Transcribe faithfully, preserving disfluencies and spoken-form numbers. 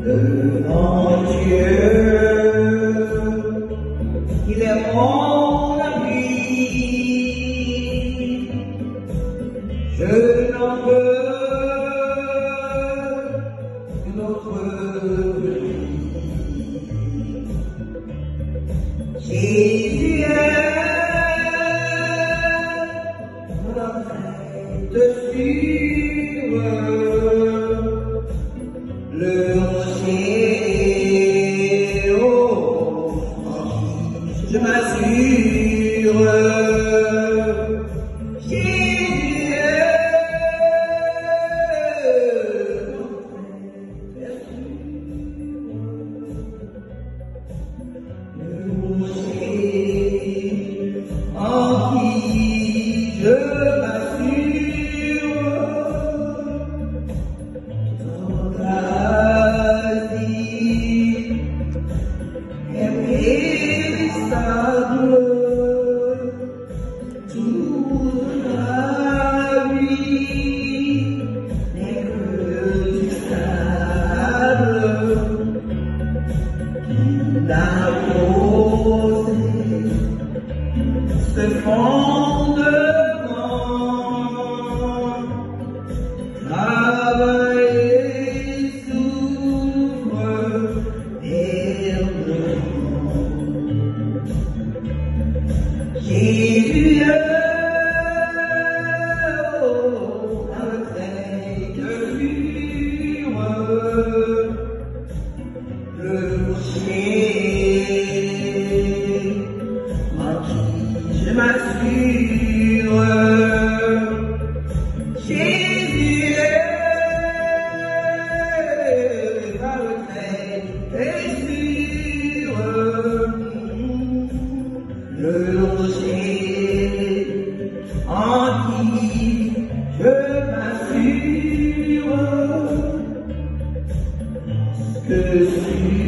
devant Dieu, il est mon ami, je n'en veux qu'une autre vie. Jésus est mon train de suivre le rocher, oh, je m'assure, Jésus est le rocher en qui je m'assure. Toute la vie n'est que du sable qu'il a posé ce fondement. Travaille et souffre éternellement. Jésus est un train de suivre le rocher en qui je m'assure. Jésus est un train de suivre le rocher en qui je m'assure que je suis